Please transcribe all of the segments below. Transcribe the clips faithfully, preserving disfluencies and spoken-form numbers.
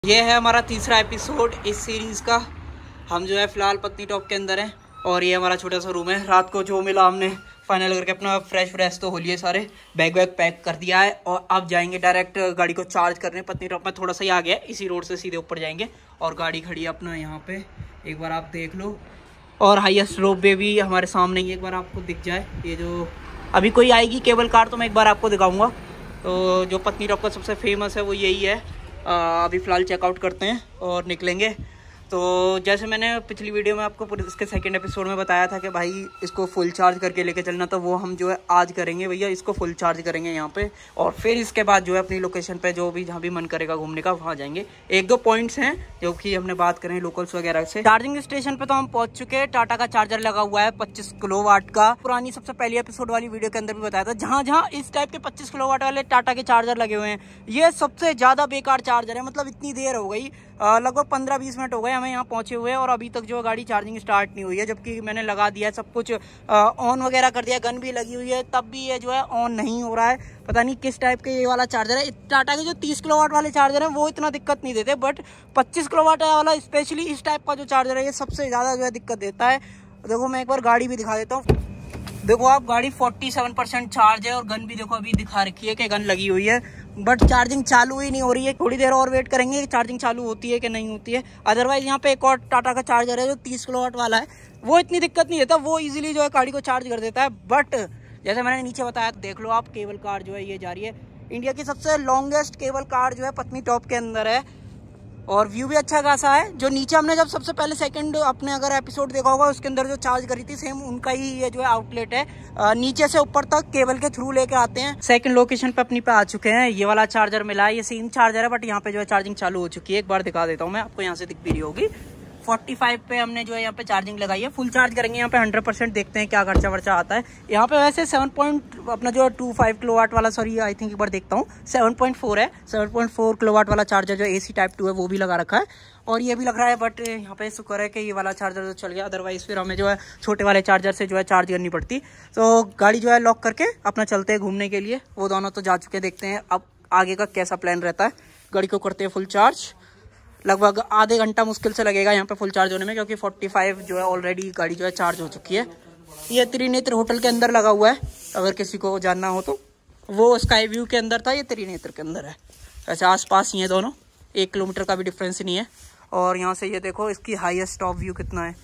ये है हमारा तीसरा एपिसोड इस सीरीज़ का। हम जो है फ़िलहाल पत्नी टॉप के अंदर हैं और ये हमारा छोटा सा रूम है। रात को जो मिला हमने फाइनल करके अपना फ्रेश फ्रेश तो हो लिए, सारे बैग वैग पैक कर दिया है और अब जाएंगे डायरेक्ट गाड़ी को चार्ज करने। पत्नी टॉप में थोड़ा सा ही आ गया, इसी रोड से सीधे ऊपर जाएंगे और गाड़ी खड़ी है अपना यहाँ पे, एक बार आप देख लो। और हाईएस्ट रोप वे भी हमारे सामने ही, एक बार आपको दिख जाए। ये जो अभी कोई आएगी केबल कार तो मैं एक बार आपको दिखाऊँगा। तो जो पत्नी टॉप का सबसे फेमस है वो यही है। आ, अभी फ़िलहाल चेकआउट करते हैं और निकलेंगे। तो जैसे मैंने पिछली वीडियो में आपको इसके सेकंड एपिसोड में बताया था कि भाई इसको फुल चार्ज करके लेके चलना, तो वो हम जो है आज करेंगे भैया। इसको फुल चार्ज करेंगे यहाँ पे और फिर इसके बाद जो है अपनी लोकेशन पे जो भी जहाँ भी मन करेगा घूमने का वहाँ जाएंगे। एक दो पॉइंट्स हैं जो कि हमने बात करें लोकल्स वगैरह से। चार्जिंग स्टेशन पे तो हम पहुँच चुके हैं। टाटा का चार्जर लगा हुआ है पच्चीस किलो वाट का। पुरानी सबसे पहली एपिसोड वाली वीडियो के अंदर भी बताया था, जहाँ जहाँ इस टाइप के पच्चीस किलो वाट वाले टाटा के चार्जर लगे हुए हैं, ये सबसे ज़्यादा बेकार चार्जर है। मतलब इतनी देर हो गई, लगभग पंद्रह बीस मिनट हो गए हमें यहाँ पहुँचे हुए और अभी तक जो गाड़ी चार्जिंग स्टार्ट नहीं हुई है। जबकि मैंने लगा दिया है, सब कुछ ऑन वगैरह कर दिया, गन भी लगी हुई है, तब भी ये जो है ऑन नहीं हो रहा है। पता नहीं किस टाइप के ये वाला चार्जर है। टाटा के जो तीस किलो वाट वाले चार्जर हैं वो इतना दिक्कत नहीं देते, बट पच्चीस किलो वाट वाला स्पेशली इस टाइप का जो चार्जर है ये सबसे ज़्यादा जो है दिक्कत देता है। देखो मैं एक बार गाड़ी भी दिखा देता हूँ। देखो आप, गाड़ी सैंतालीस परसेंट चार्ज है और गन भी देखो अभी दिखा रखी है कि गन लगी हुई है, बट चार्जिंग चालू ही नहीं हो रही है। थोड़ी देर और वेट करेंगे कि चार्जिंग चालू होती है कि नहीं होती है। अदरवाइज यहाँ पे एक और टाटा का चार्जर है जो तीस किलो वाट वाला है, वो इतनी दिक्कत नहीं देता, वो इजीली जो है गाड़ी को चार्ज कर देता है। बट जैसे मैंने नीचे बताया, देख लो आप, केबल कार जो है ये जा रही है। इंडिया की सबसे लॉन्गेस्ट केबल कार जो है पत्नी टॉप के अंदर है और व्यू भी अच्छा खासा है। जो नीचे हमने जब सबसे पहले सेकंड अपने अगर एपिसोड देखा होगा उसके अंदर जो चार्ज करी थी, सेम उनका ही ये जो है आउटलेट है। आ, नीचे से ऊपर तक केबल के थ्रू लेके आते हैं। सेकंड लोकेशन पे अपनी पे आ चुके हैं। ये वाला चार्जर मिला है, ये सेम चार्जर है बट यहाँ पे जो है चार्जिंग चालू हो चुकी है। एक बार दिखा देता हूँ मैं आपको, यहाँ से दिख भी रही होगी। पैंतालीस पे हमने जो है यहाँ पे चार्जिंग लगाई है। फुल चार्ज करेंगे यहाँ पे हंड्रेड परसेंट, देखते हैं क्या खर्चा वर्चा आता है। यहाँ पे वैसे सेवन पॉइंट अपना जो है टू फाइव किलो वाट वाला, सॉरी आई थिंक एक बार देखता हूँ, सेवन पॉइंट फोर है। Seven point four kilowatt वाला चार्जर जो एसी टाइप टू है वो भी लगा रखा है और ये भी लग रहा है। बट यहाँ पे शुक्र है कि ये वाला चार्जर तो चल गया, अदरवाइज फिर हमें जो है छोटे वाले चार्जर से जो है चार्ज करनी पड़ती। तो गाड़ी जो है लॉक करके अपना चलते हैं घूमने के लिए। वो दोनों तो जा चुके, देखते हैं अब आगे का कैसा प्लान रहता है। गाड़ी को करते हैं फुल चार्ज। लगभग आधे घंटा मुश्किल से लगेगा यहाँ पे फुल चार्ज होने में, क्योंकि पैंतालीस जो है ऑलरेडी गाड़ी जो है चार्ज हो चुकी है। ये त्रिनेत्र होटल के अंदर लगा हुआ है, अगर किसी को जानना हो तो। वो स्काई व्यू के अंदर था, ये त्रिनेत्र के अंदर है। ऐसे आसपास ही है दोनों, एक किलोमीटर का भी डिफरेंस नहीं है। और यहाँ से ये देखो इसकी हाईएस्ट टॉप व्यू कितना है।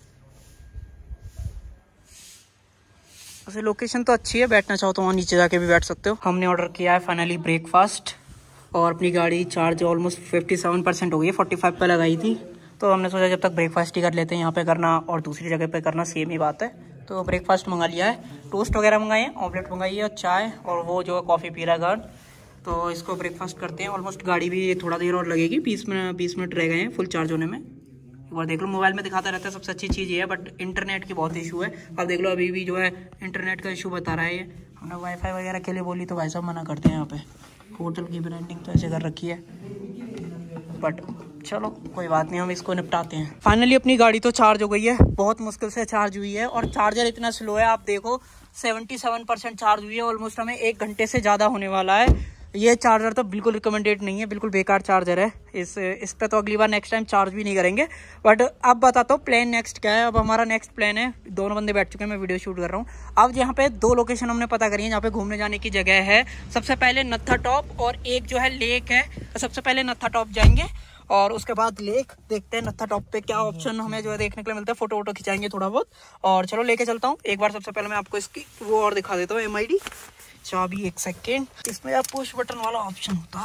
वैसे लोकेशन तो अच्छी है, बैठना चाहो तो वहाँ नीचे जाके भी बैठ सकते हो। हमने ऑर्डर किया है फाइनली ब्रेकफास्ट और अपनी गाड़ी चार्ज ऑलमोस्ट सत्तावन परसेंट हो गई है, पैंतालीस पे लगाई थी। तो हमने सोचा जब तक ब्रेकफास्ट ही कर लेते हैं, यहाँ पे करना और दूसरी जगह पे करना सेम ही बात है। तो ब्रेकफास्ट मंगा लिया है, टोस्ट वगैरह मंगाए हैं, ऑमलेट मंगाई है, चाय और वो जो है कॉफ़ी पी रहा है गर्ल। तो इसको ब्रेकफास्ट करते हैं। ऑलमोस्ट गाड़ी भी थोड़ा देर और लगेगी, बीस मिनट बीस मिनट रह गए हैं फुल चार्ज होने में। एक बार देख लो, मोबाइल में दिखाता रहता है सबसे अच्छी चीज़ ये है, बट इंटरनेट की बहुत इशू है। अब देख लो अभी भी जो है इंटरनेट का इशू बता रहा है ये। हमने वाईफाई वगैरह के लिए बोली तो भाई साहब मना करते हैं। यहाँ पे होटल की ब्रांडिंग तो ऐसे कर रखी है, बट चलो कोई बात नहीं, हम इसको निपटाते हैं। फाइनली अपनी गाड़ी तो चार्ज हो गई है, बहुत मुश्किल से चार्ज हुई है और चार्जर इतना स्लो है। आप देखो सतहत्तर परसेंट चार्ज हुई है, ऑलमोस्ट हमें एक घंटे से ज़्यादा होने वाला है। ये चार्जर तो बिल्कुल रिकमेंडेड नहीं है, बिल्कुल बेकार चार्जर है। इस इस पे तो अगली बार नेक्स्ट टाइम चार्ज भी नहीं करेंगे। बट अब बताता हूँ प्लान नेक्स्ट क्या है। अब हमारा नेक्स्ट प्लान है, दोनों बंदे बैठ चुके हैं, मैं वीडियो शूट कर रहा हूँ। अब यहाँ पे दो लोकेशन हमने पता करी है जहाँ पे घूमने जाने की जगह है। सबसे पहले नत्था टॉप और एक जो है लेक है। तो सबसे पहले नत्था टॉप जाएंगे और उसके बाद लेक। देखते हैं नत्था टॉप पे क्या ऑप्शन हमें जो है देखने के लिए मिलता है। फोटो वोटो खिंचाएंगे थोड़ा बहुत और चलो लेके चलता हूँ। एक बार सबसे पहले मैं आपको इसकी वो और दिखा देता हूँ, एम आई डी चाबी। एक सेकेंड, इसमें आप पुश बटन वाला ऑप्शन होता,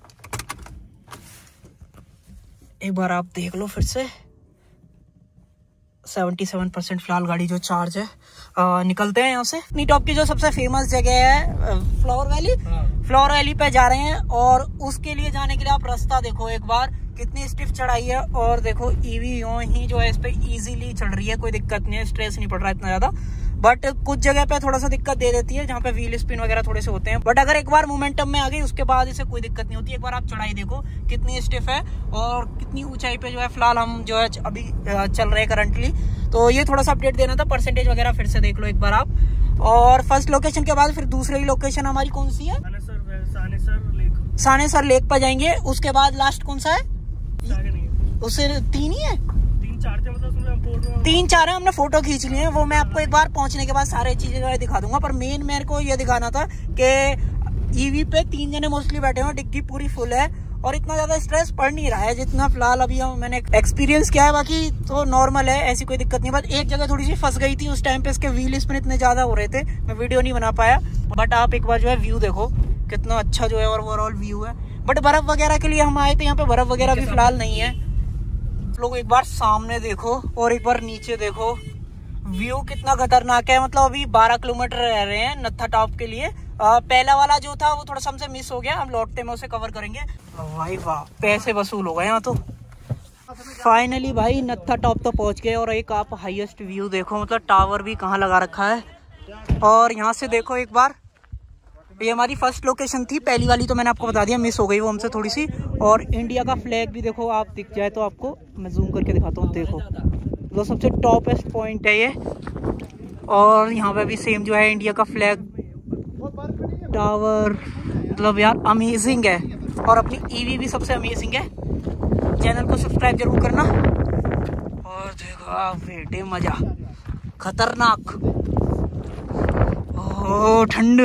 एक बार आप देख लो फिर से। सतहत्तर परसेंट फिलहाल गाड़ी जो चार्ज है। आ, निकलते हैं यहाँ से। अपनी टॉप की जो सबसे फेमस जगह है फ्लावर वैली, फ्लावर वैली पे जा रहे हैं और उसके लिए जाने के लिए आप रास्ता देखो एक बार, कितनी स्टिफ चढ़ाई है। और देखो ईवी यूं ही जो है इस पे इजीली चढ़ रही है, कोई दिक्कत नहीं है, स्ट्रेस नहीं पड़ रहा है इतना ज्यादा। बट कुछ जगह पे थोड़ा सा दिक्कत दे देती है, जहाँ पे व्हील स्पिन वगैरह थोड़े से होते हैं। बट अगर एक बार मोमेंटम में आ गई उसके बाद इसे कोई दिक्कत नहीं होती। एक बार आप चढ़ाई देखो कितनी स्टिफ है और कितनी ऊंचाई पे जो है फिलहाल हम जो है अभी चल रहे हैं करंटली। तो ये थोड़ा सा अपडेट देना था, परसेंटेज वगैरह फिर से देख लो एक बार आप। और फर्स्ट लोकेशन के बाद फिर दूसरी लोकेशन हमारी कौन सी है? सानेसर लेक। सानेसर लेक पर जाएंगे। उसके बाद लास्ट कौन सा है? उससे तीन ही है, तीन चार थे मतलब, तीन चार है। हमने फोटो खींच लिए हैं, वो मैं आपको एक बार पहुंचने के बाद सारे चीजें दिखा दूंगा। पर मेन मेरे को ये दिखाना था कि ईवी पे तीन जने मोस्टली बैठे हुए, डिग्गी पूरी फुल है और इतना ज्यादा स्ट्रेस पड़ नहीं रहा है जितना फिलहाल अभी मैंने एक्सपीरियंस किया है। बाकी तो नॉर्मल है, ऐसी कोई दिक्कत नहीं। बस एक जगह थोड़ी सी फंस गई थी, उस टाइम पे इसके व्हील स्पिन इतने ज्यादा हो रहे थे, मैं वीडियो नहीं बना पाया। बट आप एक बार जो है व्यू देखो कितना अच्छा जो है और ओवरऑल व्यू है। बट बर्फ वगैरह के लिए हम आए थे, यहाँ पे बर्फ वगैरह भी फिलहाल नहीं है। लोग एक बार सामने देखो और एक बार नीचे देखो, व्यू कितना खतरनाक है। मतलब अभी बारह किलोमीटर रह रहे हैं नत्था टॉप के लिए। आ, पहला वाला जो था वो थोड़ा सा हमसे मिस हो गया, हम लौटते में उसे कवर करेंगे। भाई वाह, पैसे वसूल हो गए यहाँ तो। फाइनली भाई नत्था टॉप तो पहुंच गए और एक आप हाईएस्ट व्यू देखो, मतलब टावर भी कहाँ लगा रखा है। और यहाँ से देखो एक बार, ये हमारी फर्स्ट लोकेशन थी, पहली वाली तो मैंने आपको बता दिया मिस हो गई वो हमसे थोड़ी सी। और इंडिया का फ्लैग भी देखो, आप दिख जाए तो आपको मैं जूम करके दिखाता हूँ। देखो वो सबसे टॉपेस्ट पॉइंट है ये। और यहाँ पे भी सेम जो है इंडिया का फ्लैग टावर, मतलब यार अमेजिंग है। और अपनी ईवी भी सबसे अमेजिंग है। चैनल को सब्सक्राइब जरूर करना। और देखो बेटे मजा खतरनाक, ओह ठंड।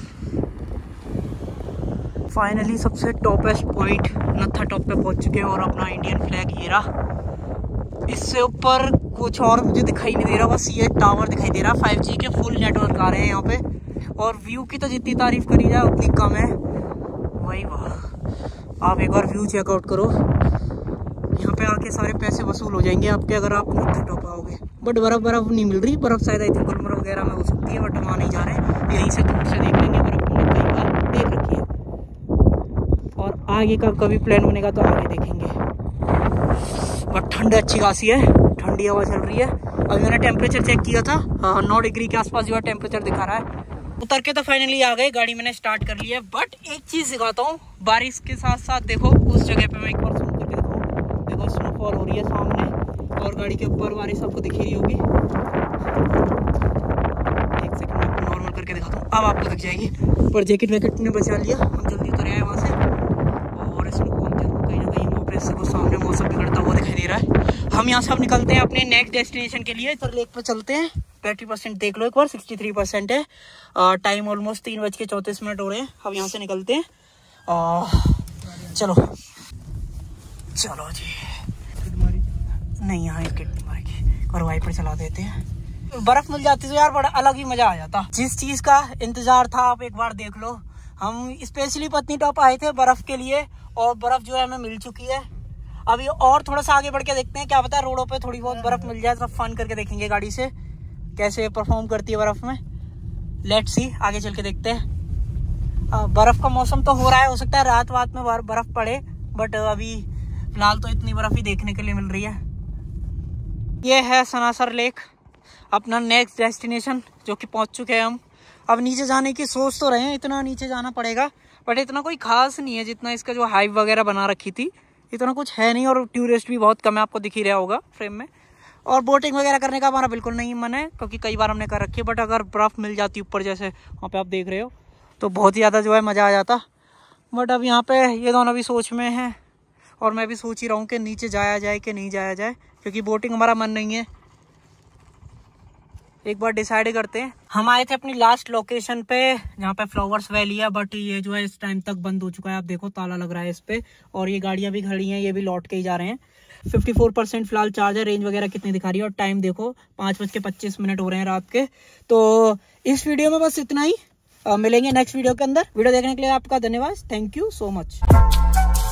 फाइनली सबसे टॉपेस्ट पॉइंट नत्था टॉप पे पहुंच चुके हैं और अपना इंडियन फ्लैग ये रहा। इससे ऊपर कुछ और मुझे दिखाई नहीं दे रहा, बस ये टावर दिखाई दे रहा। फाइव जी के फुल नेटवर्क आ रहे हैं यहाँ पे। और व्यू की तो जितनी तारीफ करी जाए उतनी कम है। वही वाह, आप एक बार व्यू चेकआउट करो। यहाँ पे आके सारे पैसे वसूल हो जाएंगे आपके अगर आप नत्था टॉप आओगे। बट बर्फ बर्फ नहीं मिल रही, बर्फ शायद आई थिंक गुलमर्ग वगैरह में हो सकती है, बट वहाँ नहीं जा रहे हैं। यहीं से दूर से देख लेंगे, बर्फ हमने कई बार देख रखी है। और आगे का कभी प्लान बनेगा तो आगे देखेंगे। बट ठंड अच्छी खासी है, ठंडी हवा चल रही है। अभी मैंने टेम्परेचर चेक किया था, नौ डिग्री के आसपास जो है टेम्परेचर दिखा रहा है। उतर के तो फाइनली आ गए, गाड़ी मैंने स्टार्ट कर ली है। बट एक चीज दिखाता हूँ, बारिश के साथ साथ देखो उस जगह पे मैं एक बार जूम करके दिखाऊँ। देखो स्नोफॉल हो रही है सामने और गाड़ी के ऊपर बारिश आपको दिख रही होगी। एक सेकंड में आपको नॉर्मल करके दिखाता हूँ, अब आपको दिख जाएगी। पर जैकेट वैकेट ने बचा लिया, हम जल्दी उतर आए वहाँ से। और स्नोफॉल कहीं ना कहीं वहाँ पे से सामने मौसम बिगड़ता हुआ दिखाई दे रहा है। हम यहाँ से अब निकलते हैं अपने नेक्स्ट डेस्टिनेशन के लिए। सर लेक पर चलते हैं। बैटरी परसेंट देख लो एक बार, सिक्सटी थ्री परसेंट है। टाइम ऑलमोस्ट तीन बज के चौंतीस मिनट हो रहे हैं। अब यहाँ से निकलते हैं। आ, चलो चलो जी, नहीं यहाँ एक किट मारेगी और वाइपर चला देते हैं। बर्फ मिल जाती तो यार बड़ा अलग ही मजा आ जाता। जिस चीज का इंतजार था आप एक बार देख लो। हम स्पेशली पत्नी टॉप आए थे बर्फ के लिए और बर्फ जो है हमें मिल चुकी है। अभी और थोड़ा सा आगे बढ़ के देखते हैं, क्या पता है रोडों पे थोड़ी बहुत बर्फ मिल जाए तो फन करके देखेंगे गाड़ी से कैसे परफॉर्म करती है बर्फ में। लेट्स सी, आगे चल के देखते हैं। बर्फ का मौसम तो हो रहा है, हो सकता है रात वात में बर्फ पड़े, बट अभी फिलहाल तो इतनी बर्फ ही देखने के लिए मिल रही है। ये है सनासर लेक, अपना नेक्स्ट डेस्टिनेशन जो कि पहुंच चुके हैं हम। अब नीचे जाने की सोच तो रहे हैं, इतना नीचे जाना पड़ेगा बट इतना कोई खास नहीं है जितना इसका जो हाइप वगैरह बना रखी थी, इतना कुछ है नहीं। और टूरिस्ट भी बहुत कम है, आपको दिख ही रहा होगा फ्रेम में। और बोटिंग वगैरह करने का हमारा बिल्कुल नहीं मन है क्योंकि कई बार हमने कर रखी है। बट अगर बर्फ़ मिल जाती ऊपर जैसे वहाँ पे आप देख रहे हो तो बहुत ही ज़्यादा जो है मज़ा आ जाता। बट अब यहाँ पे ये दोनों भी सोच में हैं और मैं भी सोच ही रहा हूँ कि नीचे जाया जाए कि नहीं जाया जाए, क्योंकि बोटिंग हमारा मन नहीं है। एक बार डिसाइड करते हैं। हम आए थे अपनी लास्ट लोकेशन पे जहाँ पे फ्लावर्स वैली है, बट ये जो है इस टाइम तक बंद हो चुका है। आप देखो ताला लग रहा है इस पे और ये गाड़ियाँ भी खड़ी हैं, ये भी लौट के ही जा रहे हैं। चौवन परसेंट फिलहाल चार्ज है। रेंज वगैरह कितनी दिखा रही है और टाइम देखो पाँच बज के पच्चीस मिनट हो रहे हैं रात के। तो इस वीडियो में बस इतना ही। आ, मिलेंगे नेक्स्ट वीडियो के अंदर। वीडियो देखने के लिए आपका धन्यवाद। Thank you so much.